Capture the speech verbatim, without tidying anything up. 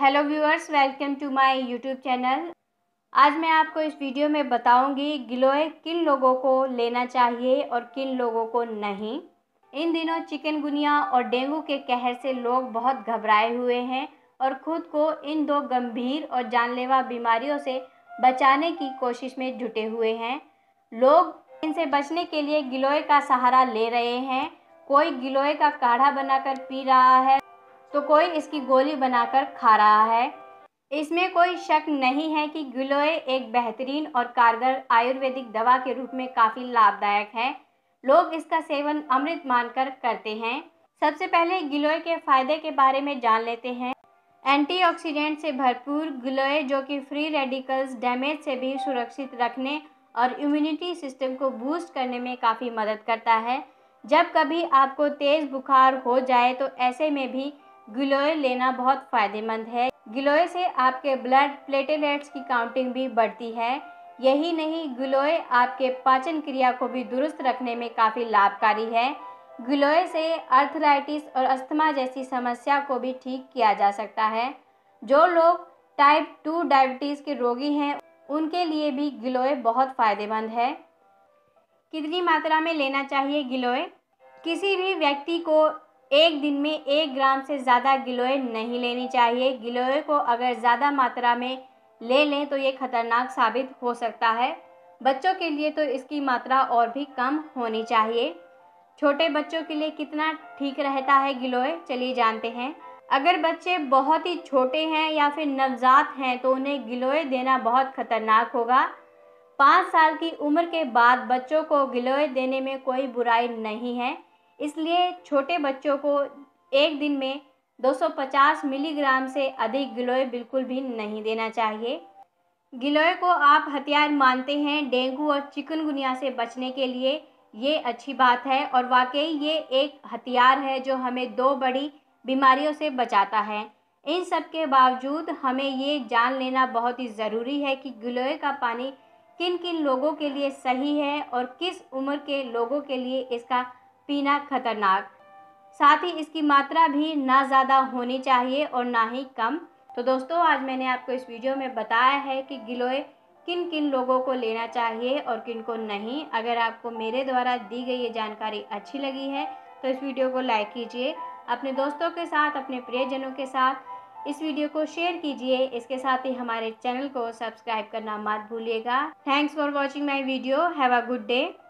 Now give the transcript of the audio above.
Hello viewers, welcome to my YouTube channel. आज मैं आपको इस वीडियो में बताऊंगी गिलोय किन लोगों को लेना चाहिए और किन लोगों को नहीं। इन दिनों चिकनगुनिया और डेंगू के कहर से लोग बहुत घबराए हुए हैं और खुद को इन दो गंभीर और जानलेवा बीमारियों से बचाने की कोशिश में जुटे हुए हैं। लोग इनसे बचने के लिए गिलोय का सहारा ले रहे हैं। कोई गिलोय का काढ़ा बनाकर पी रहा है तो कोई इसकी गोली बनाकर खा रहा है। इसमें कोई शक नहीं है कि गिलोय एक बेहतरीन और कारगर आयुर्वेदिक दवा के रूप में काफ़ी लाभदायक है। लोग इसका सेवन अमृत मानकर करते हैं। सबसे पहले गिलोय के फायदे के बारे में जान लेते हैं। एंटीऑक्सीडेंट से भरपूर गिलोय, जो कि फ्री रेडिकल्स डैमेज से भी सुरक्षित रखने और इम्यूनिटी सिस्टम को बूस्ट करने में काफ़ी मदद करता है। जब कभी आपको तेज़ बुखार हो जाए तो ऐसे में भी गिलोय लेना बहुत फ़ायदेमंद है। गिलोय से आपके ब्लड प्लेटलेट्स की काउंटिंग भी बढ़ती है। यही नहीं, गिलोय आपके पाचन क्रिया को भी दुरुस्त रखने में काफ़ी लाभकारी है। गिलोय से आर्थराइटिस और अस्थमा जैसी समस्या को भी ठीक किया जा सकता है। जो लोग टाइप टू डायबिटीज़ के रोगी हैं उनके लिए भी गिलोय बहुत फ़ायदेमंद है। कितनी मात्रा में लेना चाहिए गिलोय? किसी भी व्यक्ति को एक दिन में एक ग्राम से ज़्यादा गिलोय नहीं लेनी चाहिए। गिलोय को अगर ज़्यादा मात्रा में ले लें तो ये खतरनाक साबित हो सकता है। बच्चों के लिए तो इसकी मात्रा और भी कम होनी चाहिए। छोटे बच्चों के लिए कितना ठीक रहता है गिलोय, चलिए जानते हैं। अगर बच्चे बहुत ही छोटे हैं या फिर नवजात हैं तो उन्हें गिलोय देना बहुत खतरनाक होगा। पाँच साल की उम्र के बाद बच्चों को गिलोय देने में कोई बुराई नहीं है। इसलिए छोटे बच्चों को एक दिन में दो सौ पचास मिलीग्राम से अधिक गिलोय बिल्कुल भी नहीं देना चाहिए। गिलोय को आप हथियार मानते हैं डेंगू और चिकनगुनिया से बचने के लिए, ये अच्छी बात है और वाकई ये एक हथियार है जो हमें दो बड़ी बीमारियों से बचाता है। इन सब के बावजूद हमें ये जान लेना बहुत ही ज़रूरी है कि गिलोय का पानी किन किन लोगों के लिए सही है और किस उम्र के लोगों के लिए इसका पीना खतरनाक। साथ ही इसकी मात्रा भी ना ज़्यादा होनी चाहिए और ना ही कम। तो दोस्तों, आज मैंने आपको इस वीडियो में बताया है कि गिलोय किन किन लोगों को लेना चाहिए और किन को नहीं। अगर आपको मेरे द्वारा दी गई ये जानकारी अच्छी लगी है तो इस वीडियो को लाइक कीजिए, अपने दोस्तों के साथ, अपने प्रियजनों के साथ इस वीडियो को शेयर कीजिए। इसके साथ ही हमारे चैनल को सब्सक्राइब करना मत भूलिएगा। Thanks for watching my video. Have a good day.